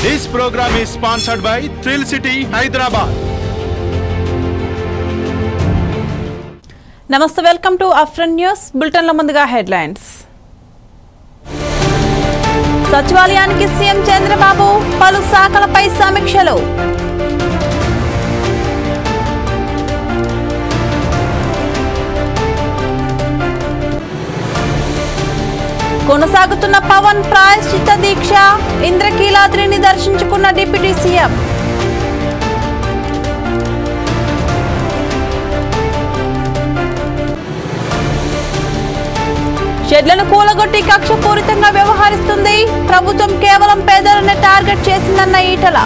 This program is sponsored by Thrill City, Hyderabad. Namaste, welcome to Afternoon News. Bulletin lo munduga headlines. సచివాలయానికి CM Chandrababu పలు శాఖలపై సమీక్షలు. కొనసాగుతున్న పవన్ ప్రాయశ్చిత్త దీక్ష, ఇంద్రకీలాద్రిని దర్శించుకున్న డిప్యూటీ సీఎం. షెడ్లను కూలగొట్టి కక్షపూరితంగా వ్యవహరిస్తుంది ప్రభుత్వం, కేవలం పేదలనే టార్గెట్ చేసిందన్న ఈటల.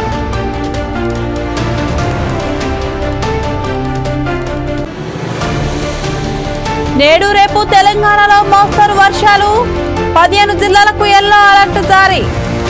నేడు రేపు తెలంగాణలో మోస్తరు వర్షాలు, 15 జిల్లాలకు యెల్లో అలర్ట్ జారీ.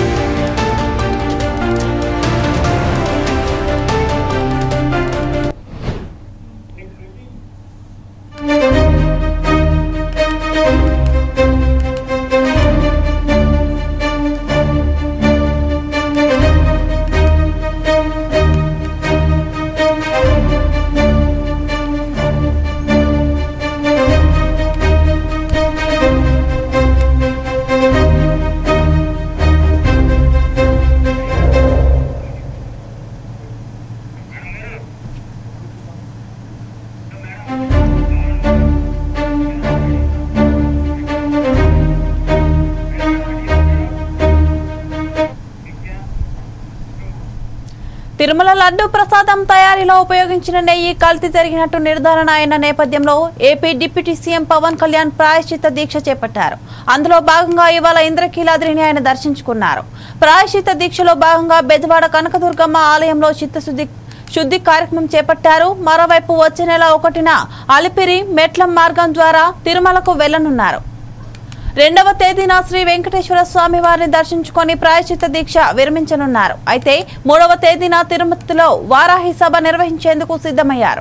తిరుమల లడ్డు ప్రసాదం తయారీలో ఉపయోగించిన నెయ్యి కల్తీ జరిగినట్టు నిర్ధారణ అయిన నేపథ్యంలో AP deputy CM Pawan Kalyan ప్రాయశ్చిత్త దీక్ష చేపట్టారు. అందులో భాగంగా ఇవాళ ఇంద్రకీలాద్రిని ఆయన దర్శించుకున్నారు. ప్రాయశ్చిత్త దీక్షలో భాగంగా బెజవాడ కనకదుర్గమ్మ ఆలయంలో చిత్తశుద్ధి కార్యక్రమం చేపట్టారు. మరోవైపు వచ్చే నెల 1న అలిపిరి మెట్లం మార్గం ద్వారా తిరుమలకు వెళ్లనున్నారు. 2వ తేదీన శ్రీ వెంకటేశ్వర స్వామి వారిని దర్శించుకొని ప్రాయశ్చిత్త దీక్ష విరమించనున్నారు. అయితే 3వ తేదీన తిరుమతిలో వారాహి సభ నిర్వహించేందుకు సిద్ధమయ్యారు.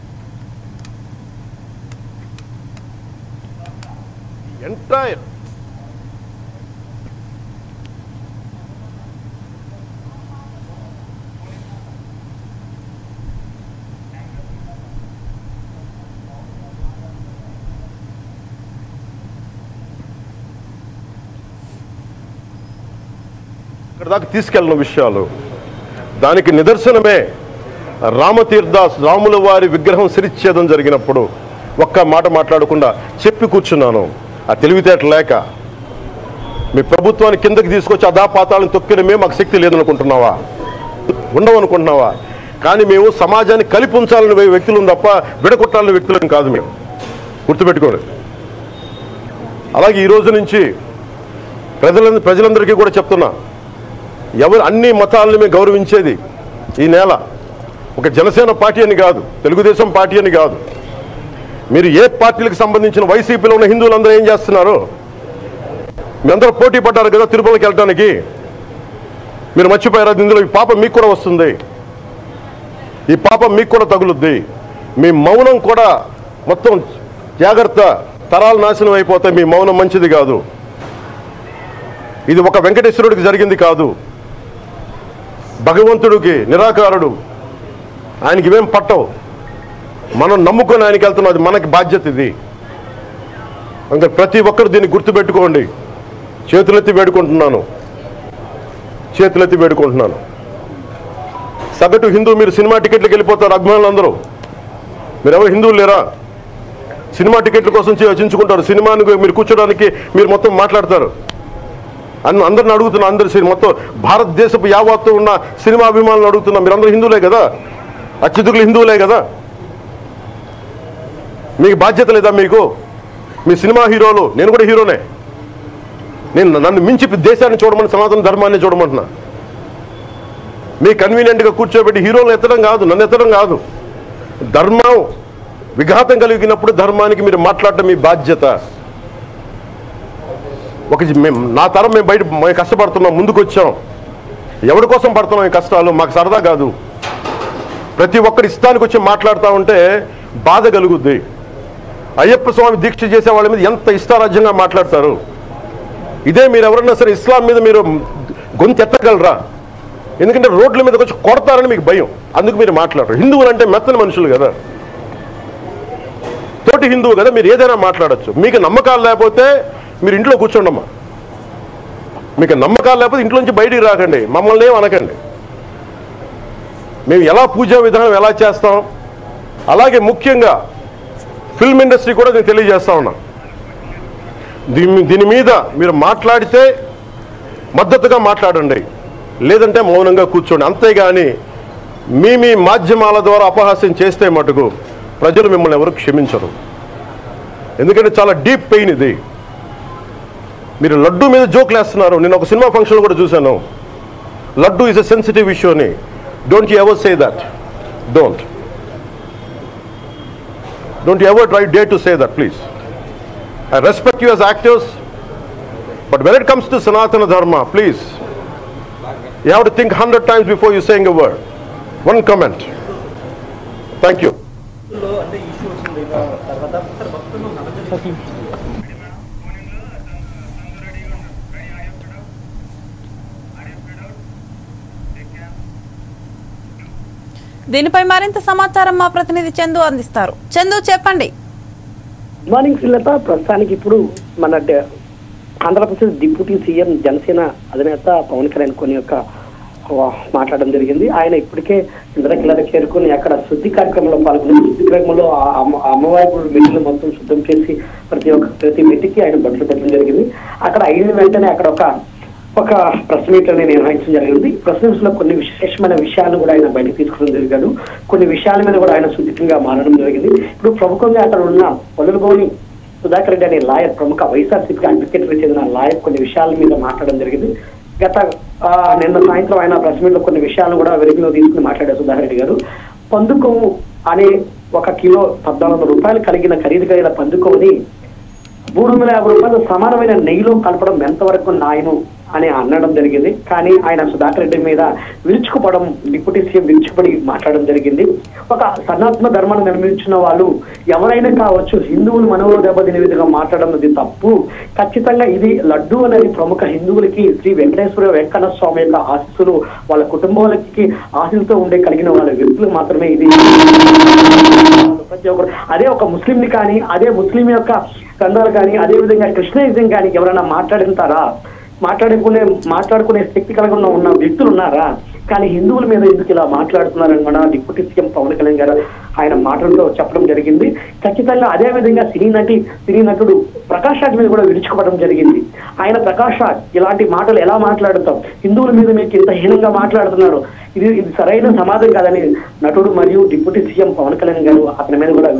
దాకా తీసుకెళ్ళిన విషయాలు దానికి నిదర్శనమే రాముల వారి విగ్రహం శిరిచ్ఛేదం జరిగినప్పుడు ఒక్క మాట మాట్లాడకుండా చెప్పి కూర్చున్నాను. ఆ తెలివితేట లేక మీ ప్రభుత్వాన్ని కిందకి తీసుకొచ్చి అధాపాతాలను తొక్కినమే మాకు శక్తి లేదనుకుంటున్నావా, ఉండవనుకుంటున్నావా? కానీ మేము సమాజాన్ని కలిపి ఉంచాలని వ్యక్తులను తప్ప విడగొట్టాలని వ్యక్తులను కాదు. మేము గుర్తుపెట్టుకోండి. అలాగే ఈరోజు నుంచి ప్రజలందరికీ కూడా చెప్తున్నా, ఎవరు అన్ని మతాలను మేము గౌరవించేది ఈ నేల. ఒక జనసేన పార్టీ అని కాదు, తెలుగుదేశం పార్టీ అని కాదు. మీరు ఏ పార్టీలకు సంబంధించిన వైసీపీలో ఉన్న హిందువులందరూ ఏం చేస్తున్నారు? మీరందరూ పోటీ పడ్డారు కదా తిరుమలకి వెళ్ళడానికి. మీరు మర్చిపోయారు, ఇందులో ఈ పాపం మీకు కూడా వస్తుంది, ఈ పాపం మీకు కూడా తగులుద్ది. మీ మౌనం కూడా మొత్తం జాగ్రత్త, తరాలు నాశనం అయిపోతాయి. మీ మౌనం మంచిది కాదు. ఇది ఒక వెంకటేశ్వరుడికి జరిగింది కాదు, భగవంతుడికి, నిరాకారుడు, ఆయనకి ఇవేం పట్టవు. మనం నమ్ముకొని ఆయనకి వెళ్తున్నది మనకి బాధ్యత. ఇది ఇంకా ప్రతి ఒక్కరు దీన్ని గుర్తుపెట్టుకోండి. చేతులెత్తి వేడుకుంటున్నాను. సగటు హిందూ మీరు సినిమా టికెట్లకు వెళ్ళిపోతారు. అభిమానులు అందరూ మీరు ఎవరు హిందువులు లేరా? సినిమా టికెట్ల కోసం చించుకుంటారు. సినిమాని మీరు కూర్చోడానికి మీరు మొత్తం మాట్లాడతారు. అందరిని అడుగుతున్నా, అందరు మొత్తం భారతదేశపు యావత్తు ఉన్న సినిమా అభిమానులు అడుగుతున్నా, మీరందరూ హిందువులే కదా, అత్యధికులు హిందువులే కదా, మీకు బాధ్యత లేదా? మీకు మీ సినిమా హీరోలు, నేను కూడా హీరోనే, నన్ను మించి దేశాన్ని చూడమని, సనాతన ధర్మాన్ని చూడమంటున్నా. మీ కన్వీనియంట్గా కూర్చోబెట్టి హీరోలు ఎత్తడం కాదు, నన్ను ఎత్తడం కాదు. ధర్మం విఘాతం కలిగినప్పుడు ధర్మానికి మీరు మాట్లాడటం మీ బాధ్యత. నా తరం మేము కష్టపడుతున్నాం, ముందుకు వచ్చాం. ఎవరి కోసం పడుతున్నాం ఈ కష్టాలు? మాకు సరదా కాదు. ప్రతి ఒక్కరి ఇష్టానికి వచ్చి మాట్లాడుతూ ఉంటే బాధ కలుగుద్ది. అయ్యప్ప స్వామి దీక్ష చేసే వాళ్ళ మీద ఎంత ఇష్టారాజ్యంగా మాట్లాడతారు. ఇదే మీరు ఎవరన్నా సరే ఇస్లాం మీద మీరు గొంతెత్తగలరా? ఎందుకంటే రోడ్ల మీదకి వచ్చి కొడతారని మీకు భయం, అందుకు మీరు మాట్లాడరు. హిందువులు అంటే మెత్తని మనుషులు కదా, తోటి హిందువు కదా, మీరు ఏదైనా మాట్లాడచ్చు. మీకు నమ్మకాలు లేకపోతే మీరు ఇంట్లో కూర్చోండమ్మా. మీకు నమ్మకాలు లేకపోతే ఇంట్లోంచి బయటికి రాకండి, మమ్మల్ని ఏం అనకండి. మేము ఎలా పూజా విధానం ఎలా చేస్తాం, అలాగే ముఖ్యంగా ఫిల్మ్ ఇండస్ట్రీ కూడా నేను తెలియజేస్తా ఉన్నా. దీని మీద మీరు మాట్లాడితే మద్దతుగా మాట్లాడండి, లేదంటే మౌనంగా కూర్చోండి. అంతేగాని మీ మాధ్యమాల ద్వారా అపహాస్యం చేస్తే మటుకు ప్రజలు మిమ్మల్ని ఎవరు క్షమించరు. ఎందుకంటే చాలా డీప్ పెయిన్ ఇది. మీరు లడ్డు మీద జోక్లు వేస్తున్నారు. నేను ఒక సినిమా ఫంక్షన్లో కూడా చూశాను, laddu is a sensitive issue అని. Don't you ever say that. Don't you ever try day to say that, please. I respect you as actors, but when it comes to Sanatana Dharma, please, you have to think 100 times before you saying a word. One comment. Thank you. దీనిపై మరింత సమాచారం మా ప్రతినిధి చందు అందిస్తారు. చందు, చెప్పండి. Good morning Srilatha. ప్రస్తుతానికి ఇప్పుడు మన ఆంధ్రప్రదేశ్ డిప్యూటీ సీఎం జనసేన అధినేత పవన్ కళ్యాణ్ కొన్ని యొక్క మాట్లాడడం జరిగింది. ఆయన ఇప్పటికే ఇంద్రకిలకు చేరుకుని అక్కడ శుద్ధి కార్యక్రమంలో పాల్గొని శుద్ధి కార్యక్రమంలో అమ్మవారి మెట్టులు మొత్తం శుద్ధం చేసి ప్రతి మెట్టికి ఆయన బట్టలు పెట్టడం జరిగింది. అక్కడ అయిన వెంటనే అక్కడ ఒక ప్రెస్ మీట్ అనేది నిర్వహించడం జరిగింది. ప్రెస్ మీట్స్ లో కొన్ని విశేషమైన విషయాలను కూడా ఆయన బయటకు తీసుకోవడం జరిగాడు. కొన్ని విషయాల మీద కూడా ఆయన సుదీర్ఘంగా మారడం జరిగింది. ఇప్పుడు ప్రముఖంగా అక్కడ ఉన్న పొదలుగోని సుధాకర్ రెడ్డి అనే లాయర్, ప్రముఖ వైఎస్ఆర్సీపీ అడ్వకేట్ చెందిన లాయర్ కొన్ని విషయాల మీద మాట్లాడడం జరిగింది. నిన్న సాయంత్రం ఆయన ప్రెస్ మీట్ లో కొన్ని విషయాలను కూడా వెలుగులో తీసుకుని మాట్లాడారు సుధాకర్ రెడ్డి గారు. పందుకొమ్ము అనే 1 కిలో 1400 రూపాయలు ఖరీదు కలిగిన పందుకొమ్ముని 350 రూపాయలు సమానమైన నెయ్యిలో కలపడం ఎంతవరకు న్యాయము అని అనడం జరిగింది. కానీ ఆయన సుధాకర్ రెడ్డి మీద విరుచుకుపడడం, డిప్యూటీ సీఎం విరుచుకుపడి మాట్లాడడం జరిగింది. ఒక సనాతన ధర్మాన్ని నిర్మించిన వాళ్ళు ఎవరైనా కావచ్చు, హిందువులు మనలో దెబ్బతినే విధంగా మాట్లాడడం ఇది తప్పు. ఖచ్చితంగా ఇది లడ్డు అనేది ప్రముఖ హిందువులకి శ్రీ వెంకటేశ్వర వెంకన్న స్వామి యొక్క ఆశీస్సులు, వాళ్ళ కుటుంబాలకి ఆశీస్సులతో కలిగిన వాళ్ళ వ్యక్తులు మాత్రమే ఇది. ప్రతి ఒక్కరు అదే ఒక ముస్లింని కానీ, అదే ముస్లిం యొక్క గ్రంథాలు కానీ, అదే విధంగా కృష్ణయిజం కానీ ఎవరైనా మాట్లాడుకునే శక్తి కలిగి ఉన్న వ్యక్తులు ఉన్నారా? కానీ హిందువుల మీద ఎందుకు ఇలా మాట్లాడుతున్నారని మన డిప్యూటీ సీఎం పవన్ కళ్యాణ్ గారు ఆయన మాటలతో చెప్పడం జరిగింది. ఖచ్చితంగా అదే విధంగా సినీ నటుడు ప్రకాష్ రాజ్ మీద కూడా విరుచుకోవడం జరిగింది. ఆయన ప్రకాష్ రాజ్ ఇలాంటి మాటలు ఎలా మాట్లాడుతాం, హిందువుల మీద మీకు ఇంత హీనంగా మాట్లాడుతున్నారు, ఇది సరైన సమాధానం కాదని నటుడు మరియు డిప్యూటీ సీఎం పవన్ కళ్యాణ్ గారు అతని మీద కూడా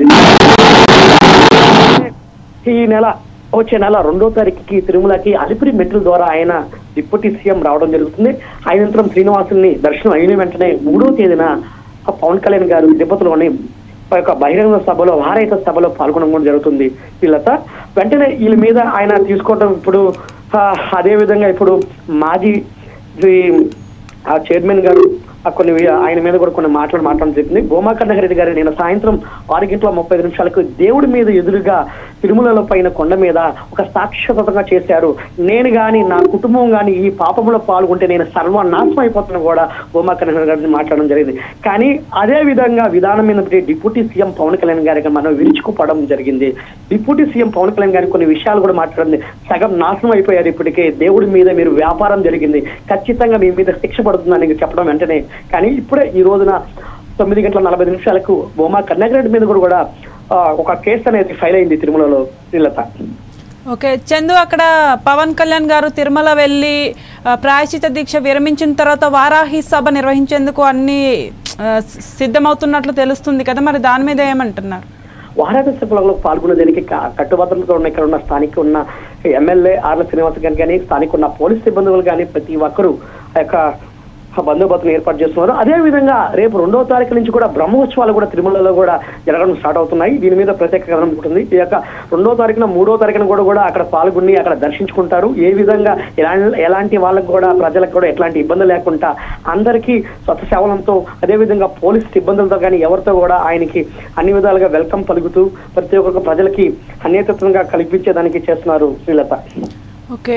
వచ్చే నెల 2వ తారీఖుకి తిరుమలకి అలిపిరి మెట్ల ద్వారా ఆయన డిప్యూటీ సీఎం రావడం జరుగుతుంది. అనంతరం శ్రీనివాసుల్ని దర్శనం అయిన వెంటనే 3వ తేదీన పవన్ కళ్యాణ్ గారు తిరుపతిలోని బహిరంగ సభలో, వారాహిత సభలో పాల్గొనడం కూడా జరుగుతుంది. వీళ్ళత వెంటనే వీళ్ళ మీద ఆయన తీసుకోవడం ఇప్పుడు అదే విధంగా ఇప్పుడు మాజీ చైర్మన్ గారు కొన్ని ఆయన మీద కూడా కొన్ని మాట్లాడడం జరిగింది. భూమా కరుణాకర్ గారు నిన్న సాయంత్రం 6:35 దేవుడి మీద ఎదురుగా తిరుమలలో పైన కొండ మీద ఒక సాక్షాత్తంగా చేశారు. నేను గాని నా కుటుంబం గాని ఈ పాపంలో పాల్గొంటే నేను సర్వనాశనం అయిపోతున్నా కూడా భూమా కరుణాకర్ గారిని మాట్లాడడం జరిగింది. కానీ అదే విధంగా విధానం మీద డిప్యూటీ సీఎం పవన్ కళ్యాణ్ గారికి మనం విరుచుకుపడడం జరిగింది. డిప్యూటీ సీఎం పవన్ కళ్యాణ్ గారికి కొన్ని విషయాలు కూడా మాట్లాడింది. సగం నాశనం అయిపోయారు ఇప్పటికే, దేవుడి మీద మీరు వ్యాపారం జరిగింది, ఖచ్చితంగా మీ మీద శిక్ష పడుతుందని చెప్పడం వెంటనే. కానీ ఇప్పుడే ఈ రోజున 9:40 భూమా కరుణాకర్ మీద కూడా ఒక కేసు అనేది ఫైల్ అయింది తిరుమలలో. శ్రీలత. ఓకే చందు, అక్కడ పవన్ కళ్యాణ్ గారు తిరుమల వెళ్ళి ప్రాయశ్చిత దీక్ష విరమించిన తర్వాత వారాహి సభ నిర్వహించేందుకు అన్ని సిద్ధమవుతున్నట్లు తెలుస్తుంది కదా, మరి దాని మీద ఏమంటున్నారు? వారాహి సభలో పాల్గొనేదానికి కట్టుబాట్లతో ఉన్న ఇక్కడ ఉన్న స్థానిక ఉన్న ఎమ్మెల్యే ఆర్ల శ్రీనివాస్ గారు కానీ, స్థానిక ఉన్న పోలీస్ సిబ్బందులు కానీ ప్రతి ఒక్కరూ ఆ యొక్క బందోబస్తును ఏర్పాటు చేస్తున్నారు. అదే విధంగా రేపు 2వ తారీఖు నుంచి కూడా బ్రహ్మోత్సవాలు కూడా తిరుమలలో కూడా జరగడం స్టార్ట్ అవుతున్నాయి. దీని మీద ప్రత్యేక కథనం ఉంటుంది. ఈ యొక్క 2వ తారీఖున 3వ తారీఖున కూడా అక్కడ పాల్గొని అక్కడ దర్శించుకుంటారు. ఏ విధంగా ఎలాంటి వాళ్ళకు కూడా ప్రజలకు కూడా ఎట్లాంటి ఇబ్బంది లేకుండా అందరికీ స్వచ్ఛ సేవలంతో అదే విధంగా పోలీస్ సిబ్బందులతో కానీ ఎవరితో కూడా ఆయనకి అన్ని విధాలుగా వెల్కమ్ పలుకుతూ ప్రతి ఒక్క ప్రజలకి అన్యతత్వంగా కల్పించేదానికి చేస్తున్నారు శ్రీలత. ఓకే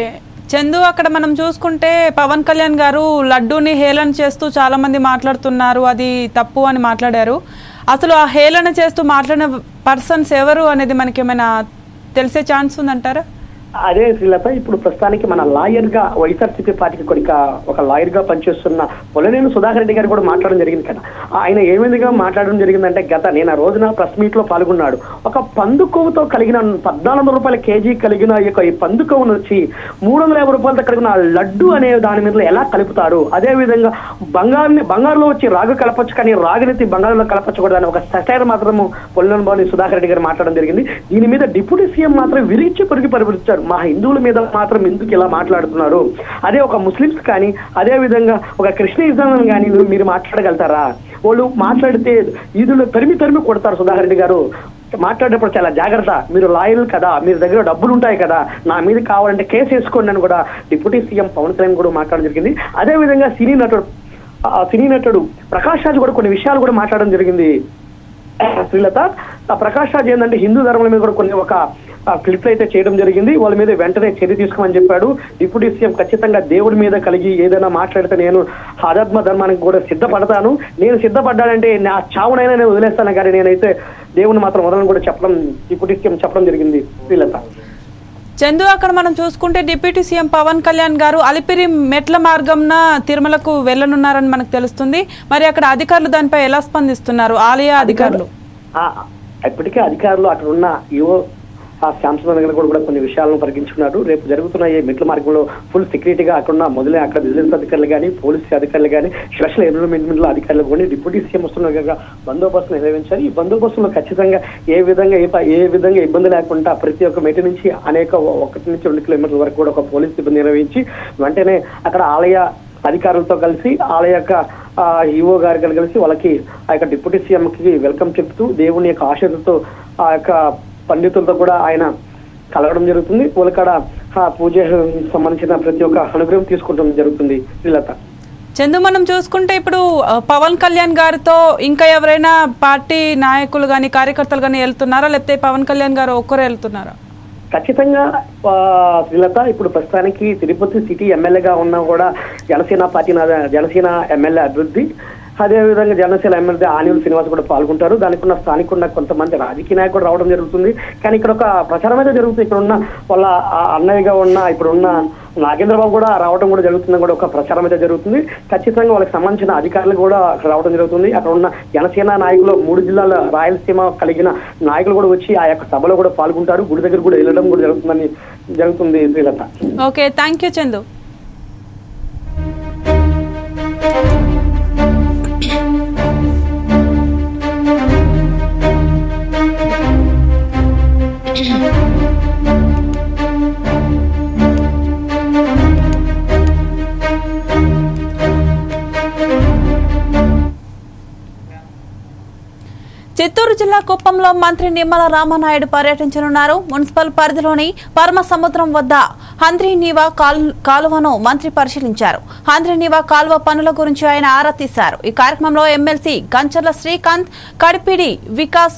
చందు, అక్కడ మనం చూసుకుంటే పవన్ కళ్యాణ్ గారు లడ్డూని హేళన చేస్తూ చాలా మంది మాట్లాడుతున్నారు, అది తప్పు అని మాట్లాడారు. అసలు ఆ హేళన చేస్తూ మాట్లాడిన పర్సన్స్ ఎవరు అనేది మనకి ఏమైనా తెలిసే ఛాన్స్ ఉందంటారా? అదే శ్రీలత, ఇప్పుడు ప్రస్తుతానికి మన లాయర్ గా వైఎస్ఆర్సీపీ పార్టీకి ఒక లాయర్ గా పనిచేస్తున్న పొలనేని సుధాకర్ రెడ్డి గారు కూడా మాట్లాడడం జరిగింది కదా. ఆయన ఏ విధంగా మాట్లాడడం జరిగిందంటే, నేను ఆ రోజున ప్రెస్ మీట్ లో పాల్గొన్నాడు. ఒక పందు కొవ్వుతో కలిగిన 1400 రూపాయల కేజీ కలిగిన ఈ పందు కొవ్వును వచ్చి 350 రూపాయలతో కలిగిన లడ్డు అనే దాని మీద ఎలా కలుపుతారు, అదే విధంగా బంగారులో వచ్చి రాగు కలపచ్చు కానీ రాగినెత్తి బంగారులో కలపచ్చకూడదని ఒక సటైర్ మాత్రము పొలనేని సుధాకర్ రెడ్డి గారు మాట్లాడడం జరిగింది. దీని మీద డిప్యూటీ సీఎం మాత్రం విరిచి పొరిగి పరిపించారు. మా హిందువుల మీద మాత్రం ఎందుకు ఇలా మాట్లాడుతున్నారు, అదే ఒక ముస్లిమ్స్ కానీ అదే విధంగా ఒక క్రిస్టియనిజం కానీ మీరు మాట్లాడగలుగుతారా? వాళ్ళు మాట్లాడితే ఈదులు తరిమి కొడతారు. సుధాకర్ రెడ్డి గారు మాట్లాడేటప్పుడు చాలా జాగ్రత్త, మీరు లాయర్లు కదా, మీరు దగ్గర డబ్బులు ఉంటాయి కదా, నా మీద కావాలంటే కేసు వేసుకోండి అని కూడా డిప్యూటీ సీఎం పవన్ కళ్యాణ్ కూడా మాట్లాడడం జరిగింది. అదే విధంగా సినీ నటుడు ప్రకాష్ రాజ్ కూడా కొన్ని విషయాలు కూడా మాట్లాడడం జరిగింది. శ్రీలత, ప్రకాష్ రాజ్ ఏంటంటే హిందూ ధర్మం మీద కూడా కొన్ని ఒక క్లిప్లు అయితే చేయడం జరిగింది. వాళ్ళ మీద వెంటనే చర్య తీసుకోమని చెప్పాడు. డిప్యూటీ సీఎం ఖచ్చితంగా దేవుడి మీద కలిగి ఏదైనా మాట్లాడితే నేను ఆధ్యాత్మ ధర్మానికి కూడా సిద్ధపడతాను, నేను సిద్ధపడ్డానంటే నా చావునైనా నేను వదిలేస్తాను కానీ నేనైతే దేవుని మాత్రం వదలని కూడా డిప్యూటీ సీఎం చెప్పడం జరిగింది. శ్రీలత చందు, అక్కడ మనం చూసుకుంటే డిప్యూటీ సీఎం పవన్ కళ్యాణ్ గారు అలిపిరి మెట్ల మార్గంన తిరుమలకు వెళ్ళనున్నారని మనకు తెలుస్తుంది. మరి అక్కడ అధికారులు దానిపై ఎలా స్పందిస్తున్నారు, ఆలయ అధికారులు? ఇప్పటికే అధికారులు అక్కడ ఉన్న శాంసన్ దగ్గర కూడా కొన్ని విషయాలను పరిగణించుకున్నారు. రేపు జరుగుతున్న ఈ మెట్ల మార్గంలో ఫుల్ సెక్యూరిటీగా అక్కడ విజిలెన్స్ అధికారులు కానీ పోలీసు అధికారులు కానీ స్పెషల్ ఎన్విరాన్మెంట్ అధికారులు కానీ డిప్యూటీ సీఎం వస్తున్న బందోబస్తు నిర్వహించారు. ఈ బందోబస్తులో ఖచ్చితంగా ఏ విధంగా ఇబ్బంది లేకుండా ప్రతి ఒక్క మెట్టు నుంచి 1 నుంచి 2 కిలోమీటర్ల వరకు కూడా ఒక పోలీస్ సిబ్బంది నిర్వహించి వెంటనే అక్కడ ఆలయ అధికారులతో కలిసి ఆలయ యొక్క ఈఓ గారు కలిసి వాళ్ళకి ఆ యొక్క డిప్యూటీ సీఎం కి వెల్కమ్ చెప్తూ దేవుని యొక్క ఆశీర్వాదంతో ఆ యొక్క పండితులతో కూడా ఆయన కలగడం జరుగుతుంది. వాళ్ళకాడ పూజ సంబంధించిన ప్రతి ఒక్క అనుగ్రహం తీసుకోవడం జరుగుతుంది. శ్రీలత చందు, మనం చూసుకుంటే ఇప్పుడు పవన్ కళ్యాణ్ గారితో ఇంకా ఎవరైనా పార్టీ నాయకులు కానీ కార్యకర్తలు కానీ వెళ్తున్నారా, లేకపోతే పవన్ కళ్యాణ్ గారు ఒక్కరే వెళ్తున్నారా? ఖచ్చితంగా శ్రీలత, ఇప్పుడు ప్రస్తుతానికి తిరుపతి సిటీ ఎమ్మెల్యేగా ఉన్నా కూడా జనసేన ఎమ్మెల్యే అభివృద్ధి, అదేవిధంగా జనసేన ఎమ్మెల్యే ఆనిల్ శ్రీనివాస్ కూడా పాల్గొంటారు. దానికి స్థానికున్న కొంతమంది రాజకీయ నాయకులు రావడం జరుగుతుంది. కానీ ఇక్కడ ఒక ప్రచారం అయితే జరుగుతుంది. ఇక్కడ ఉన్న వాళ్ళ అన్నయ్యగా ఇప్పుడున్న నాగేంద్రబాబు కూడా రావడం కూడా జరుగుతుంది, కూడా ఒక ప్రచారం అయితే జరుగుతుంది. ఖచ్చితంగా వాళ్ళకి సంబంధించిన అధికారులు కూడా రావడం జరుగుతుంది. అక్కడ ఉన్న జనసేన నాయకులు 3 జిల్లాల రాయలసీమ కలిగిన నాయకులు కూడా వచ్చి ఆ యొక్క సభలో కూడా పాల్గొంటారు. గుడి దగ్గర కూడా వెళ్ళడం కూడా జరుగుతుంది. Srilatha okay, thank you Chandu. Chittoor జిల్లా కుప్పంలో మంత్రి నిమ్మల రామనాయుడు పర్యటించనున్నారు. మున్సిపల్ పరిధిలోని పరమసముద్రం వద్ద హంద్రీనీవా కాలువను మంత్రి పరిశీలించారు. హంద్రీనీవా కాలువ పనుల గురించి ఆయన ఆరా తీశారు. ఈ కార్యక్రమంలో ఎమ్మెల్సీ గంచర్ల శ్రీకాంత్, కడిపిడి వికాస్,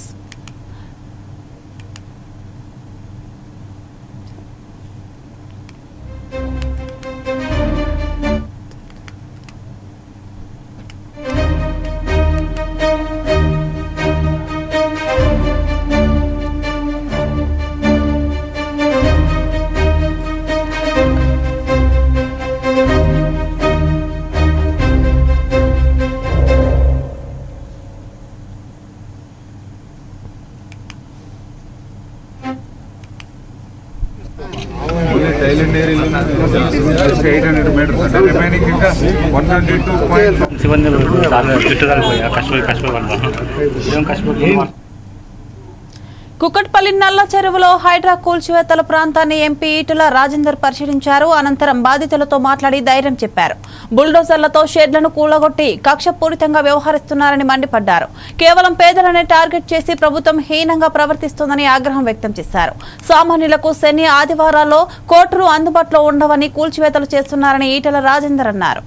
కుక్కట్పల్లి నల్ల చెరువులో హైడ్రా కూల్చివేతల ప్రాంతాన్ని ఎంపీ ఈటెల రాజేందర్ పరిశీలించారు. అనంతరం బాధితులతో మాట్లాడి ధైర్యం చెప్పారు. బుల్డోజర్లతో షెడ్లను కూలగొట్టి కక్షపూరితంగా వ్యవహరిస్తున్నారని మండిపడ్డారు. కేవలం పేదలనే టార్గెట్ చేసి ప్రభుత్వం హీనంగా ప్రవర్తిస్తోందని ఆగ్రహం వ్యక్తం చేశారు. సామాన్యులకు శని ఆదివారాల్లో కోర్టులు అందుబాటులో ఉండవని కూల్చివేతలు చేస్తున్నారని ఈటెల రాజేందర్ అన్నారు.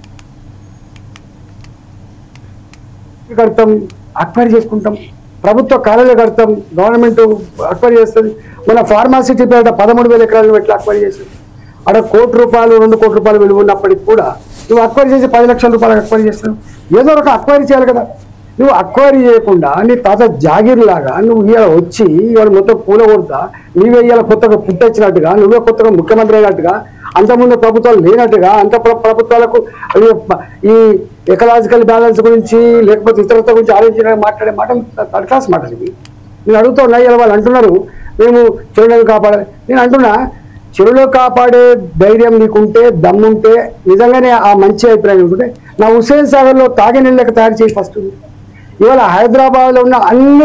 ప్రభుత్వ కాలేజీలు కడతాం, గవర్నమెంట్ అక్వైర్ చేస్తుంది. మన ఫార్మాసిటీ పేట 13,000 ఎకరాలను పెట్టి అక్వైర్ చేస్తుంది. అక్కడ ₹1 కోటి ₹2 కోట్ల విలువ ఉన్నప్పటికి కూడా నువ్వు అక్వైరీ చేసి 10 లక్షల రూపాయలకు అక్వైరీ చేస్తున్నావు. ఏదో ఒక అక్వైరీ చేయాలి కదా. నువ్వు అక్వైరీ చేయకుండా నీ తాత జాగీర్ లాగా నువ్వు ఇవాళ వచ్చి ఇవాళ మొత్తం కూలగొడతా, నువ్వే ఇవాళ కొత్తగా పుట్టొచ్చినట్టుగా, నువ్వే కొత్తగా ముఖ్యమంత్రి అయినట్టుగా, అంతకుముందు ప్రభుత్వాలు లేనట్టుగా, అంత ప్రభుత్వాలకు ఈ ఎకలాజికల్ బ్యాలెన్స్ గురించి లేకపోతే ఇతరత్వ గురించి ఆలోచించడానికి మాట్లాడే మాటలు థర్డ్ క్లాస్ మాటలు ఇవి. నేను అడుగుతున్నా, ఇలా వాళ్ళు అంటున్నారు మేము చెరువులను కాపాడాలి. నేను అంటున్నా, చెరువులో కాపాడే ధైర్యం నీకుంటే, దమ్ముంటే, నిజంగానే ఆ మంచి అభిప్రాయం ఉంటుంటే నా హుస్సేన్ సాగర్లో తాగే నీళ్ళకి తయారు చేసి ఫస్ట్. ఇవాళ హైదరాబాద్లో ఉన్న అన్ని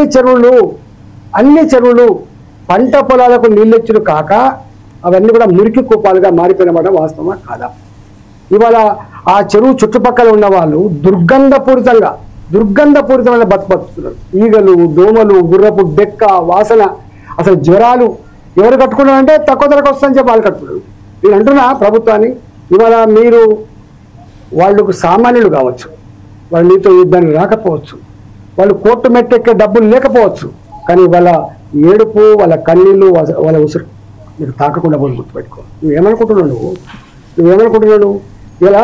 చెరువులు పంట పొలాలకు నీళ్ళొచ్చులు కాక అవన్నీ కూడా మురికి కూపాలుగా మారిపోయినమాట వాస్తవమా కాదా? ఇవాళ ఆ చెరువు చుట్టుపక్కల ఉన్న వాళ్ళు దుర్గంధపూరితమైన బతుకుతున్నారు. ఈగలు, దోమలు, గుర్రపు డెక్క వాసన, అసలు జ్వరాలు. ఎవరు కట్టుకున్నారంటే తక్కువ ధరకు వస్తుందని చెప్పి వాళ్ళు కట్టుకున్నారు. నేను అంటున్నా ప్రభుత్వాన్ని, ఇవాళ మీరు వాళ్ళకు సామాన్యులు కావచ్చు, వాళ్ళు నీతో యుద్ధానికి రాకపోవచ్చు, వాళ్ళు కోర్టు మెట్టెక్కే డబ్బులు లేకపోవచ్చు, కానీ వాళ్ళ ఏడుపు, వాళ్ళ కన్నీళ్ళు, వాళ్ళ ఉసురు మీకు తాకకుండా పోయి గుర్తుపెట్టుకో. నువ్వేమనుకుంటున్నావు? ఇలా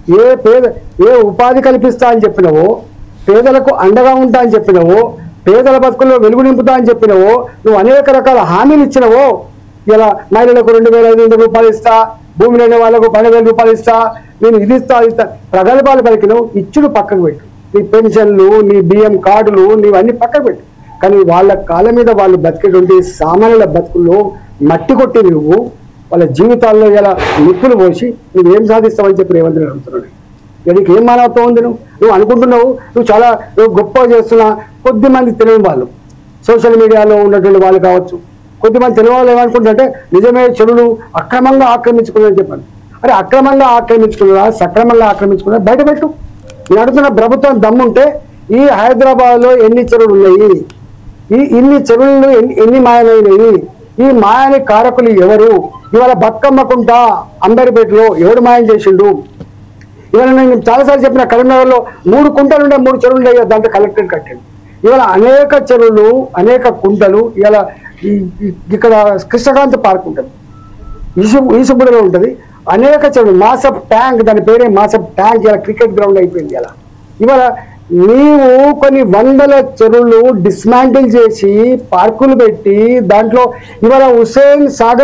ఏ ఉపాధి కల్పిస్తా అని చెప్పినావో, పేదలకు అండగా ఉంటా అని చెప్పినావో, పేదల బతుకుల్లో వెలుగు నింపుతా అని చెప్పినావో, నువ్వు అనేక రకాల హామీలు ఇచ్చినావో. ఇలా మహిళలకు 2,500 రూపాయలు ఇస్తా, భూమి లేని వాళ్ళకు 12,000 రూపాయలు ఇస్తా, నేను ఇది ఇస్తా ప్రగల్భాలు పలికినావు. ఇచ్చుడు పక్కకు పెట్టు, నీ పెన్షన్లు, నీ బియ్యం కార్డులు, నీవన్నీ పక్కకు పెట్టు. కానీ వాళ్ళ కాళ్ళ మీద వాళ్ళు బతికేటువంటి సామాన్యుల బతుకుల్లో మట్టి కొట్టి నువ్వు వాళ్ళ జీవితాల్లో ఇలా నిప్పులు పోసి నువ్వేం సాధిస్తావని చెప్పి రేవంత్ రెడ్డి అడుగుతున్నాడు. నీకు ఏం మానవత్వం ఉంది? నువ్వు అనుకుంటున్నావు నువ్వు చాలా గొప్పగా చేస్తున్నా. కొద్దిమంది తెలియని వాళ్ళు, సోషల్ మీడియాలో ఉన్నటువంటి వాళ్ళు కావచ్చు, కొద్దిమంది తెలియని వాళ్ళు ఏమనుకుంటుంటే నిజమే చెరువులు అక్రమంగా ఆక్రమించుకున్నారని చెప్పాను. అరే అక్రమంగా ఆక్రమించుకున్నారా, సక్రమంగా ఆక్రమించుకున్నారా బయటపెట్టు. నేను అడుగుతున్న ప్రభుత్వం దమ్ముంటే ఈ హైదరాబాద్లో ఎన్ని చెరువులు ఉన్నాయి, ఇన్ని చెరువులు ఎన్ని మాయమైనవి, ఈ మాయాని కారకులు ఎవరు? ఇవాళ బతుకమ్మకుంట అంబర్పేటలో ఎవడు మాయం చేసిండు? ఇవాళ నేను చాలాసార్లు చెప్పిన, కరీంనగర్లో 3 కుంటలు ఉండే 3 చెరువులు ఉండే, దాంట్లో కలెక్టరేట్ కట్టాడు. ఇవాళ అనేక చెరువులు, అనేక కుంటలు. ఇవాళ ఇక్కడ కృష్ణకాంత్ పార్క్ ఉంటుంది, ఈసుబుడలో ఉంటుంది, అనేక చెరువులు. మాసప్ ట్యాంక్, దాని పేరే మాసప్ ట్యాంక్, ఇలా క్రికెట్ గ్రౌండ్ అయిపోయింది. ఇవాళ నీవు కొన్ని వందల చెరువులు డిస్మాంటిల్ చేసి పార్కులు పెట్టి దాంట్లో ఇవాళ హుస్సేన్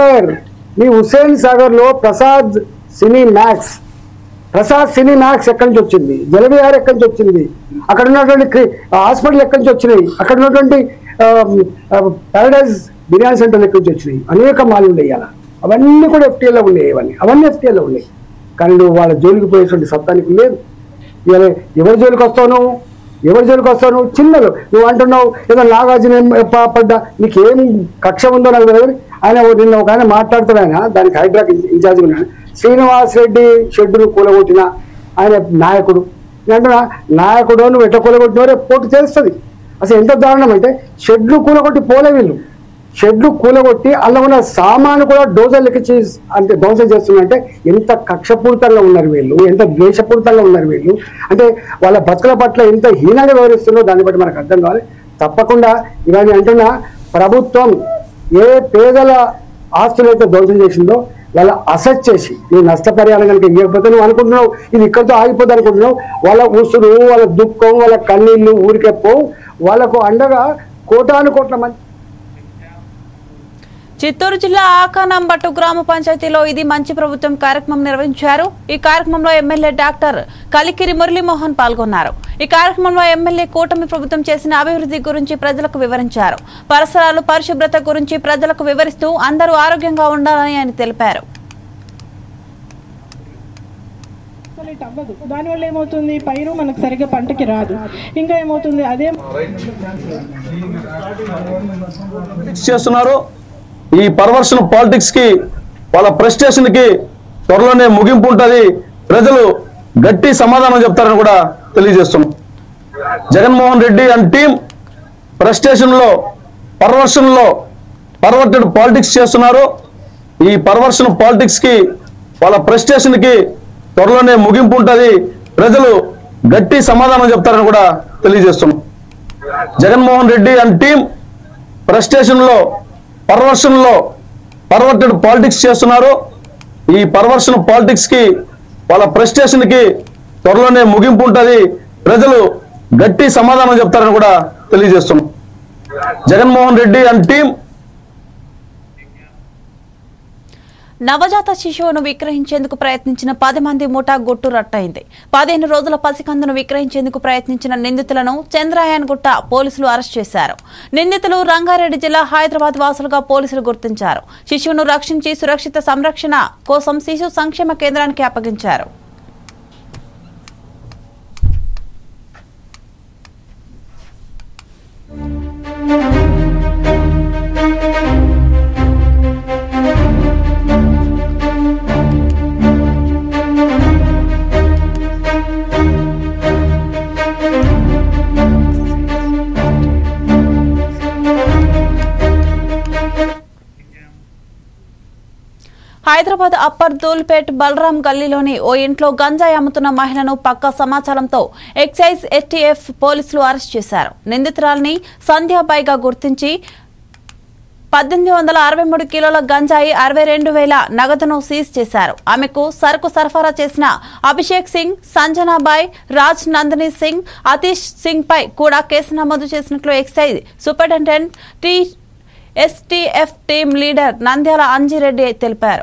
సాగర్లో ప్రసాద్ సినీ మ్యాక్స్ ఎక్కడి నుంచి వచ్చింది? జలవిహార్ ఎక్కడి నుంచి వచ్చింది? అక్కడ ఉన్నటువంటి హాస్పిటల్ ఎక్కడి నుంచి వచ్చినాయి? అక్కడ ఉన్నటువంటి పారడైజ్ బిర్యానీ సెంటర్ ఎక్కడి నుంచి వచ్చినాయి? అనేక మాలు ఉన్నాయి. అలా అవన్నీ కూడా FTAలో ఉన్నాయి. అవన్నీ FTAలో ఉన్నాయి. కానీ నువ్వు వాళ్ళ జోలికి పోయేటువంటి సత్తానికి లేదు. ఇవాళ ఎవరి జోలికి వస్తావు? చిన్నలు నువ్వు అంటున్నావు ఏదో నాగార్జున పడ్డా, నీకేం కక్ష ఉందో నాకు తెలియదు. ఆయన నిన్న ఒక ఆయన మాట్లాడుతాడు, ఆయన దానికి హైడ్రాక్ ఇన్ఛార్జ్ ఉన్నాడు. శ్రీనివాస్ రెడ్డి షెడ్డును కూలగొట్టిన ఆయన నాయకుడు. నేను అంటున్నా, నాయకుడు నువ్వు ఎట్లా కూలగొట్టినవో రేపు పోటీ తెలుస్తుంది. అసలు ఎంత దారుణం అంటే షెడ్లు కూలగొట్టి పోలే వీళ్ళు. షెడ్లు కూలగొట్టి అలా ఉన్న సామాను కూడా డోజర్లు ఎక్కించి అంటే ధ్వంసం చేస్తున్నారంటే ఎంత కక్షపూరితంగా ఉన్నారు వీళ్ళు, ఎంత ద్వేషపూరితంగా ఉన్నారు వీళ్ళు. అంటే వాళ్ళ బతుకుల పట్ల ఎంత హీనంగా వ్యవహరిస్తుందో దాన్ని బట్టి మనకు అర్థం కావాలి. తప్పకుండా ఇవన్నీ అంటున్నా, ప్రభుత్వం ఏ పేదల ఆస్తులైతే ధ్వంసం చేసిందో వాళ్ళ అసెట్ చేసి నువ్వు నష్టపరిహారం కనుక ఇవ్వకపోతే నువ్వు అనుకుంటున్నావు ఇది ఇక్కడితో ఆగిపోతే అనుకుంటున్నావు. వాళ్ళ ఉసురు, వాళ్ళ దుఃఖం, వాళ్ళ కన్నీళ్ళు ఊరికే పోవు. వాళ్ళకు అండగా కోటాను కోట్ల మంది. చిత్తూరు జిల్లా ఆకానంబట్టు గ్రామ పంచాయతీలో ఇది మంచి ప్రభుత్వం కార్యక్రమం నిర్వహించారు. ఈ కార్యక్రమంలో ఎమ్మెల్యే డాక్టర్ కలికిరి మురళీమోహన్ పాల్గొన్నారు. ఈ కార్యక్రమంలో ఎమ్మెల్యే కూటమి ప్రభుత్వం చేసిన అభివృద్ధి గురించి ప్రజలకు వివరించారు. పరిసరాలు, పరిశుభ్రత గురించి ప్రజలకు వివరిస్తూ అందరూ ఆరోగ్యంగా ఉండాలని ఆయన తెలిపారు. దానివల్ల ఏమవుతుంది, పైరు మనకు సరిగ్గా పంటకి రాదు. ఇంకా ఏమవుతుంది, అదే చేస్తున్నారు. ఈ పర్వర్షన్ పాలిటిక్స్ కి, వాళ్ళ ప్రెస్టేషన్ కి త్వరలోనే ముగింపు ఉంటుంది. ప్రజలు గట్టి సమాధానం చెప్తారని కూడా తెలియజేస్తున్నాం. Jaganmohan Reddy and team frustration లో, పర్వర్షన్ లో పర్వర్టెడ్ పాలిటిక్స్ చేస్తున్నారు. ఈ పర్వర్షన్ పాలిటిక్స్ కి, వాళ్ళ ప్రెస్టేషన్ కి త్వరలోనే ముగింపు ఉంటుంది. ప్రజలు గట్టి సమాధానం చెప్తారని కూడా తెలియజేస్తున్నాం. Jaganmohan Reddy and team frustration లో, పర్వర్షన్ లో పర్వర్టెడ్ పాలిటిక్స్ చేస్తున్నారు. ఈ పర్వర్షన్ పాలిటిక్స్ కి వాళ్ళ ప్రెస్టేషన్ కి త్వరలోనే ముగింపు ఉంటుంది. ప్రజలు గట్టి సమాధానం చెప్తారని కూడా తెలియజేస్తున్నాం. జగన్మోహన్ రెడ్డి అండ్ టీం నవజాత శిశువును విక్రయించేందుకు ప్రయత్నించిన 10 మంది ముఠా గుట్టు రట్టయింది. 15 రోజుల పసికందును విక్రయించేందుకు ప్రయత్నించిన నిందితులను చంద్రాయన్గుట్ట పోలీసులు అరెస్ట్ చేశారు. నిందితులు రంగారెడ్డి జిల్లా హైదరాబాద్ వాసులుగా పోలీసులు గుర్తించారు. శిశువును రక్షించి సురక్షిత సంరక్షణ కోసం శిశు సంక్షేమ కేంద్రానికి అప్పగించారు. హైదరాబాద్ అప్పర్ దూల్పేట్ బలరాం గల్లీలోని ఓ ఇంట్లో గంజాయి అమ్ముతున్న మహిళను పక్కా సమాచారంతో ఎక్సైజ్ ఎస్టీఎఫ్ పోలీసులు అరెస్ట్ చేశారు. నిందితురాల్ని సంధ్యాబాయిగా గుర్తించి 1863 కిలోల గంజాయి 62,000 నగదును సీజ్ చేశారు. ఆమెకు సరుకు సరఫరా చేసిన అభిషేక్ సింగ్, సంజనాబాయ్, రాజ్ నందిని సింగ్, అతీష్ సింగ్ పై కూడా కేసు నమోదు చేసినట్లు excise superintendent STF team leader Nandyal Anjireddy తెలిపారు.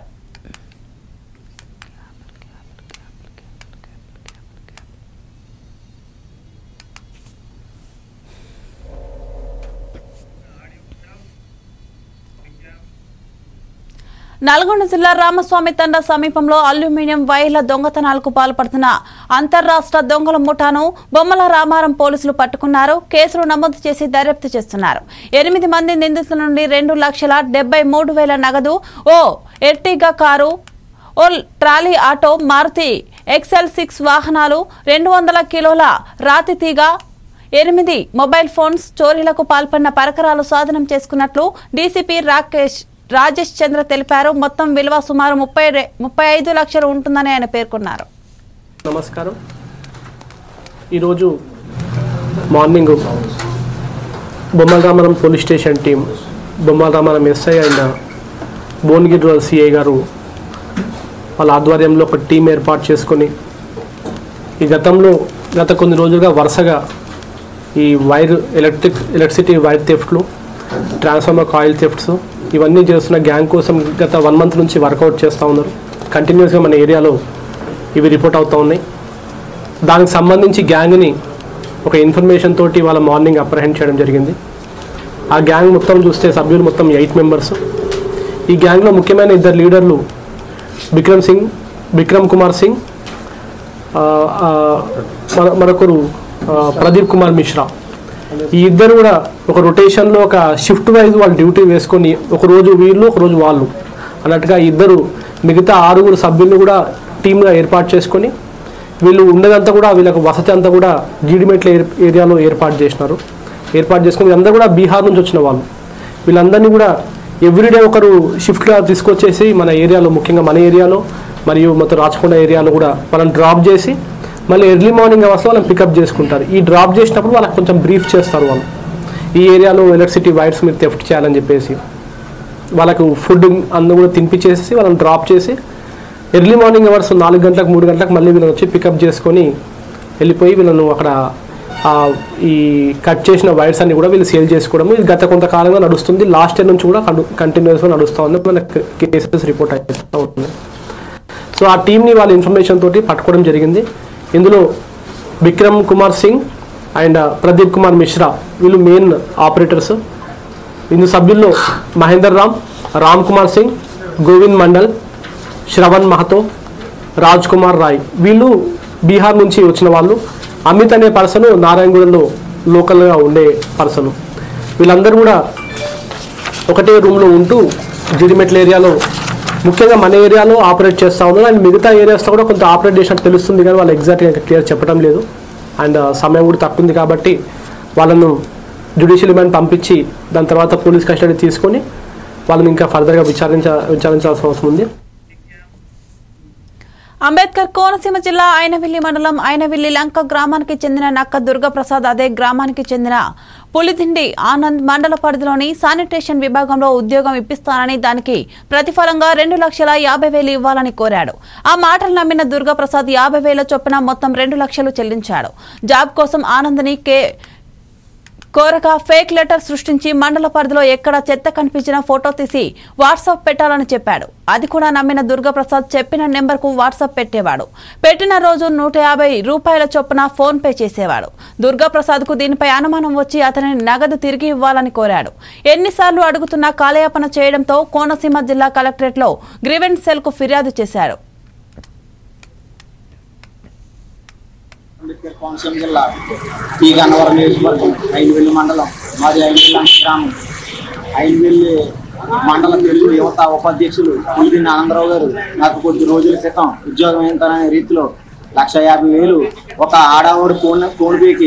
నల్గొండ జిల్లా రామస్వామి తండా సమీపంలో అల్యూమినియం వైర్ల దొంగతనాలకు పాల్పడుతున్న అంతర్రాష్ట్ర దొంగల ముఠాను బొమ్మల రామారం పోలీసులు పట్టుకున్నారు. కేసులు నమోదు చేసి దర్యాప్తు చేస్తున్నారు. 8 మంది నిందితుల నుండి 2,73,000 నగదు, ఓ ఎర్టిగా కారు, ఓ ట్రాలీ ఆటో, మారుతి XL6 వాహనాలు, 200 కిలోల రాతి తీగ, 8 మొబైల్ ఫోన్స్, చోరీలకు పాల్పడిన పరికరాలు స్వాధీనం చేసుకున్నట్లు డీసీపీ రాజేష్ చంద్ర తెలిపారు. మొత్తం విలువ సుమారు 35 లక్షలు ఉంటుందని ఆయన పేర్కొన్నారు. నమస్కారం. ఈరోజు morning Bommalaramaram police station team, Bommalaramaram SI and Bhuvanagiri CI గారు వాళ్ళ ఆధ్వర్యంలో ఒక టీం ఏర్పాటు చేసుకొని గత కొన్ని రోజులుగా వరుసగా ఈ ఎలక్ట్రిసిటీ వైర్ థెఫ్ట్లు, ట్రాన్స్ఫార్మర్ కాయిల్ థెఫ్ట్స్ ఇవన్నీ చేస్తున్న గ్యాంగ్ కోసం గత 1 మంత్ నుంచి వర్కౌట్ చేస్తూ ఉన్నారు. కంటిన్యూస్గా మన ఏరియాలో ఇవి రిపోర్ట్ అవుతూ ఉన్నాయి. దానికి సంబంధించి గ్యాంగ్ని ఒక ఇన్ఫర్మేషన్ తోటి వాళ్ళ మార్నింగ్ అప్రహెండ్ చేయడం జరిగింది. ఆ గ్యాంగ్ మొత్తం చూస్తే సభ్యులు మొత్తం 8 మెంబర్స్. ఈ గ్యాంగ్లో ముఖ్యమైన 2 లీడర్లు విక్రమ్ కుమార్ సింగ్, మరొకరు ప్రదీప్ కుమార్ మిశ్రా. ఈ ఇద్దరు కూడా ఒక రొటేషన్లో ఒక షిఫ్ట్ వైజ్ వాళ్ళు డ్యూటీ వేసుకొని ఒకరోజు వీళ్ళు ఒకరోజు వాళ్ళు అన్నట్టుగా ఇద్దరు మిగతా 6 సభ్యులను కూడా టీమ్గా ఏర్పాటు చేసుకొని వీళ్ళు ఉండేదంతా కూడా వీళ్ళకు వసతి అంతా కూడా జీడిమెట్ల ఏరియాలో ఏర్పాటు చేసుకొని వీళ్ళందరూ కూడా బీహార్ నుంచి వచ్చిన వాళ్ళు. వీళ్ళందరినీ కూడా ఎవ్రీడే ఒకరు షిఫ్ట్గా తీసుకొచ్చేసి మన ఏరియాలో, ముఖ్యంగా మన ఏరియాలో మరియు మొత్తం రాచకొండ ఏరియాలో కూడా వాళ్ళని డ్రాప్ చేసి మళ్ళీ ఎర్లీ మార్నింగ్ అవర్స్లో వాళ్ళని పికప్ చేసుకుంటారు. ఈ డ్రాప్ చేసినప్పుడు వాళ్ళకి కొంచెం బ్రీఫ్ చేస్తారు. వాళ్ళు ఈ ఏరియాలో ఎలక్ట్రిసిటీ వైర్స్ మీరు థెఫ్ట్ చేయాలని చెప్పేసి వాళ్ళకు ఫుడ్ అందు కూడా తినిపించేసి వాళ్ళని డ్రాప్ చేసి ఎర్లీ మార్నింగ్ అవర్స్ 4 గంటలకు 3 గంటలకు మళ్ళీ వీళ్ళని వచ్చి పికప్ చేసుకొని వెళ్ళిపోయి వీళ్ళను అక్కడ ఈ కట్ చేసిన వైర్స్ అన్ని కూడా వీళ్ళు సేల్ చేసుకోవడం ఇది గత కొంతకాలంగా నడుస్తుంది. లాస్ట్ ఇయర్ నుంచి కూడా కంటిన్యూస్గా నడుస్తూ ఉంది. మన కేసెస్ రిపోర్ట్ అవుతూ ఉంది. సో ఆ టీంని వాళ్ళ ఇన్ఫర్మేషన్ తోటి పట్టుకోవడం జరిగింది. ఇందులో విక్రమ్ కుమార్ సింగ్ అండ్ ప్రదీప్ కుమార్ మిశ్రా వీళ్ళు మెయిన్ ఆపరేటర్స్. ఇందు సభ్యుల్లో మహేందర్ రామ్ కుమార్ సింగ్, గోవింద్ మండల్, శ్రవణ్ మహతో, రాజ్ కుమార్ రాయ్ వీళ్ళు బీహార్ నుంచి వచ్చిన వాళ్ళు. అమిత్ అనే పర్సన్ నారాయణగూడలో లోకల్గా ఉండే పర్సన్. వీళ్ళందరూ కూడా ఒకటే రూమ్లో ఉంటూ జీడిమెట్ల ఏరియాలో, ముఖ్యంగా మన ఏరియాలో ఆపరేట్ చేస్తూ ఉన్నారు. అండ్ మిగతా ఏరియాస్లో కూడా కొంత ఆపరేట్ చేసినట్టు తెలుస్తుంది, కానీ వాళ్ళు ఎగ్జాక్ట్గా క్లియర్ చెప్పడం లేదు. అండ్ సమయం కూడా తక్కువ ఉంది కాబట్టి వాళ్ళను జ్యుడిషియల్ రిమాండ్ పంపించి దాని తర్వాత పోలీస్ కస్టడీ తీసుకొని వాళ్ళని ఇంకా ఫర్దర్గా విచారించాల్సిన అవసరం ఉంది. అంబేద్కర్ కోనసీమ జిల్లా ఐనవిల్లి మండలం ఐనవిల్లి లంక గ్రామానికి చెందిన నక్క దుర్గాప్రసాద్ అదే గ్రామానికి చెందిన పులిదిండి ఆనంద్ మండల పరిధిలోని శానిటేషన్ విభాగంలో ఉద్యోగం ఇప్పిస్తానని దానికి ప్రతిఫలంగా 2,50,000 ఇవ్వాలని కోరాడు. ఆ మాటలు నమ్మిన దుర్గాప్రసాద్ 50,000 చొప్పున మొత్తం 2 లక్షలు చెల్లించాడు. జాబ్ కోసం ఆనంద్ని కోరగా ఫేక్ లెటర్ సృష్టించి మండల పరిధిలో ఎక్కడ చెత్త కనిపించిన ఫోటో తీసి వాట్సాప్ పెట్టాలని చెప్పాడు. అది కూడా నమ్మిన దుర్గాప్రసాద్ చెప్పిన నెంబర్కు వాట్సాప్ పెట్టేవాడు. పెట్టిన రోజు 150 రూపాయల చొప్పున ఫోన్ పే చేసేవాడు. దుర్గాప్రసాద్కు దీనిపై అనుమానం వచ్చి అతనిని నగదు తిరిగి ఇవ్వాలని కోరాడు. ఎన్నిసార్లు అడుగుతున్నా కాలయాపన చేయడంతో కోనసీమ జిల్లా కలెక్టరేట్లో గ్రీవెన్స్ సెల్కు ఫిర్యాదు చేశారు. అంబేద్కర్ కోనసీమ జిల్లా ఈ గన్నవరం నియోజకవర్గం ఐనవిల్లి మండలం మాది ఐనవిల్లి గ్రామం. ఐనవిల్లి మండల తెలుగు యువత ఉపాధ్యక్షులు పులిదిండి ఆనందరావు గారు నాకు కొద్ది రోజుల క్రితం ఉద్యోగం ఏంటనే రీతిలో 1,50,000 ఒక ఆడవాడు ఫోన్ పేకి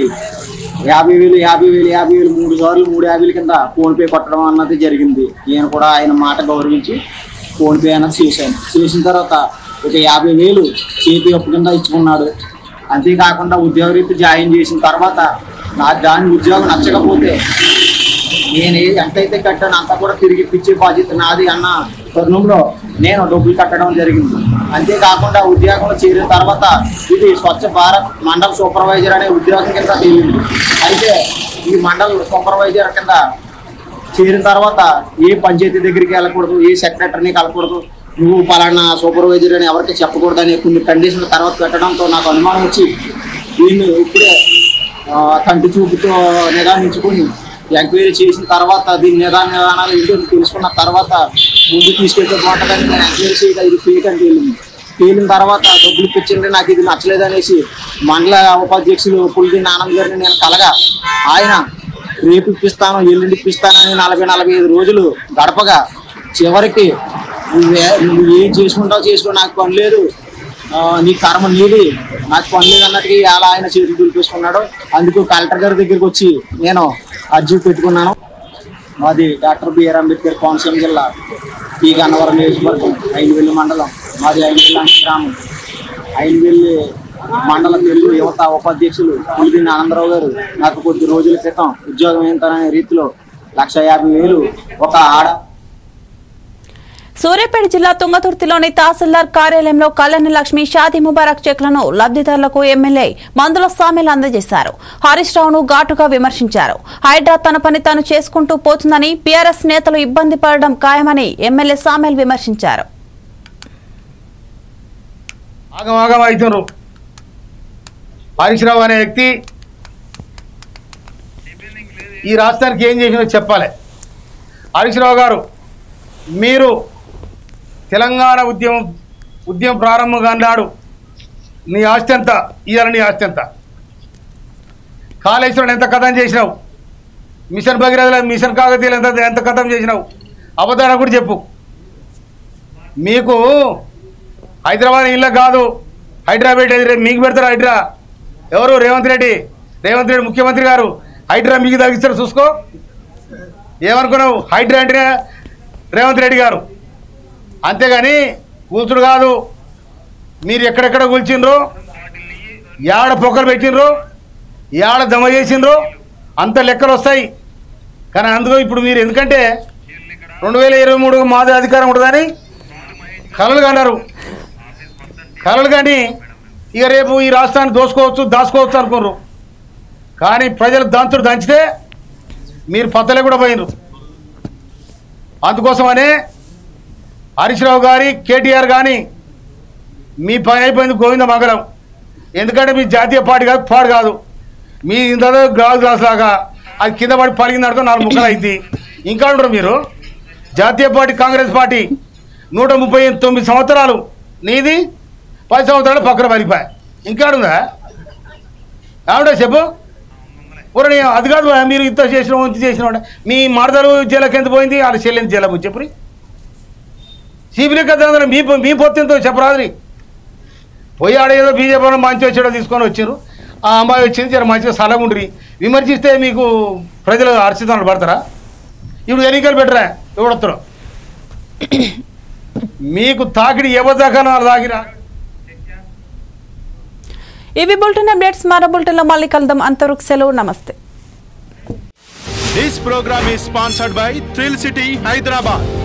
50,000 3 సార్లు 350,000 కింద ఫోన్ పే కొట్టడం అన్నది జరిగింది. నేను కూడా ఆయన మాట గౌరవించి ఫోన్ పే అన్నది చేశాను. చేసిన తర్వాత ఒక 50,000 చేతి అప్పు కింద ఇచ్చుకున్నాడు. అంతేకాకుండా ఉద్యోగరీతి జాయిన్ చేసిన తర్వాత దాని ఉద్యోగం నచ్చకపోతే నేను ఎంతైతే కట్టాను అంతా కూడా తిరిగి ఇచ్చే బాధ్యత నాది అన్న తరుణంలో నేను డబ్బులు కట్టడం జరిగింది. అంతేకాకుండా ఉద్యోగంలో చేరిన తర్వాత ఇది స్వచ్ఛ భారత్ మండల్ సూపర్వైజర్ అనే ఉద్యోగం కింద తేలింది. అయితే ఈ మండల్ సూపర్వైజర్ కింద చేరిన తర్వాత ఏ పంచాయతీ దగ్గరికి వెళ్ళకూడదు, ఏ సెక్రటరీని కలకూడదు, నువ్వు పలానా సూపర్వైజర్ అని ఎవరికి చెప్పకూడదు అనే కొన్ని కండిషన్ల తర్వాత పెట్టడంతో నాకు అనుమానం వచ్చి దీన్ని ఇప్పుడే కంటి చూపుతో నిదానించుకొని ఎంక్వైరీ చేసిన తర్వాత దీని నిదానాలు ఏంటో తెలుసుకున్న తర్వాత ముందు తీసుకెళ్తే బాగుంటుందని నేను ఎంక్వైరీ చేయగా ఇది ఫేక్ అని తేలిన తర్వాత డబ్బులు ఇప్పించింది నాకు ఇది నచ్చలేదనేసి మండల ఉపాధ్యక్షులు పులిదిండి ఆనంద్ గారిని నేను కలగా ఆయన రేపు ఇప్పిస్తాను ఎల్లుండి ఇప్పిస్తానని 40-45 రోజులు గడపగా చివరికి నువ్వు ఏం చేసుకుంటావు చేసుకో, నాకు పని లేదు, నీ కర్మ నీది, నాకు పని లేదు అన్నట్టుగా అలా ఆయన చేతులు దులిపేసుకున్నాడు. అందుకు కలెక్టర్ గారి దగ్గరికి వచ్చి నేను అర్జీ పెట్టుకున్నాను. మాది డాక్టర్ బిఆర్ అంబేద్కర్ కోనసీమ జిల్లా ఈ గన్నవరం నియోజకవర్గం ఐనవిల్లి మండలం మాది ఐనవిల్లి గ్రామం. ఐనవిల్లి మండల తెలుగు యువత ఉపాధ్యక్షులు పులిదిండి ఆనందరావు గారు నాకు కొద్ది రోజుల క్రితం ఉద్యోగం ఏంటనే రీతిలో 1,50,000 ఒక సూర్యాపేట జిల్లా తుంగతుర్తిలోని తహసీల్దార్ కార్యాలయంలో కళ్యాణ లక్ష్మి షాదీ ముబారక్ చెక్లను లబ్ధిదారులకు ఎమ్మెల్యే మందుల సామెలు అందజేశారు. హరీష్ రావును ఘాటుగా విమర్శించారు. హైడ్రా తన పని తాను చేసుకుంటూ పోతుందని, పీఆర్ఎస్ నేతలు ఇబ్బంది పడడం ఖాయమని ఎమ్మెల్యే సామెల్ విమర్శించారు. హరీష్ రావు అనే వ్యక్తి ఈ రాష్ట్రానికి ఏం చేసినో చెప్పాలి. హరీష్ రావు గారు, మీరు తెలంగాణ ఉద్యమం ప్రారంభంగా అన్నాడు నీ ఆస్తి ఎంత, ఇవాళ నీ ఆస్తి ఎంత, కాళేశ్వరం ఎంత కథం చేసినావు, మిషన్ భగీరథ మిషన్ కాకతీయులు ఎంత కథం చేసినావు, అబద్ధాలు కూడా చెప్పు. మీకు హైదరాబాద్ ఇళ్ళ కాదు, హైదరాబాద్ మీకు పెడతారు. హైడ్రా ఎవరు? రేవంత్ రెడ్డి ముఖ్యమంత్రి గారు హైడ్రా మీకు తగ్గిస్తారు, చూసుకో. ఏమనుకున్నావు? హైడ్రా అంటే రేవంత్ రెడ్డి గారు, అంతేగాని కూతురు కాదు. మీరు ఎక్కడెక్కడ కూల్చిండ్రు, ఏడ పొక్కలు పెట్టినరు, ఏడ దమ చేసిండ్రు, అంత లెక్కలు వస్తాయి. కానీ అందులో ఇప్పుడు మీరు ఎందుకంటే 2023 మాది అధికారం ఉంటుందని కలలు కన్నారు. కలలు కానీ ఇక రేపు ఈ రాష్ట్రాన్ని దాచుకోవచ్చు అనుకున్నారు. కానీ ప్రజలు దంచితే మీరు పత్తలే కూడా పోయినరు. అందుకోసమనే హరీష్ రావు గారి కేటీఆర్ కానీ మీ పని అయిపోయింది గోవింద మంగళం. ఎందుకంటే మీ జాతీయ పార్టీ కాదు, మీ ఇంత గ్లాస్ లాగా అది కింద పడి పలిగింది అనుకో 4 ముక్కలు అయింది. ఇంకా ఉండరు మీరు. జాతీయ పార్టీ కాంగ్రెస్ పార్టీ 139 సంవత్సరాలు, నీది 10 సంవత్సరాలు పక్కన పలిపాయి. ఇంకా ఉందా? ఏమంటే చెప్పు. ఊరని అది కాదు, మీరు ఇంత చేసిన మీ మరదలు జైలుకి ఎంత పోయింది, వాళ్ళ చెల్లెని జైలు చెప్పురి. సిబిలి కదా మీ పొత్తితో చెప్పరాదురి. పోయి ఆడేదో బీజేపీ మంచి వచ్చేటో తీసుకొని వచ్చారు. ఆ అమ్మాయి వచ్చింది జర మంచిగా సలగుండ్రి. విమర్శిస్తే మీకు ప్రజలు హర్షితాలు పడతారా? ఇప్పుడు ఎన్నికలు పెట్టరా ఎవడొస్తారు? మీకు తాకిడి ఎవరి దాకా తాకిరా ఇవి బులెటిన్ అప్డేట్స్. మరో బులెటిన్లో మళ్ళీ కలుద్దాం. అంతవరకు సెలవు. నమస్తే. This program is sponsored by Thrill City, Hyderabad.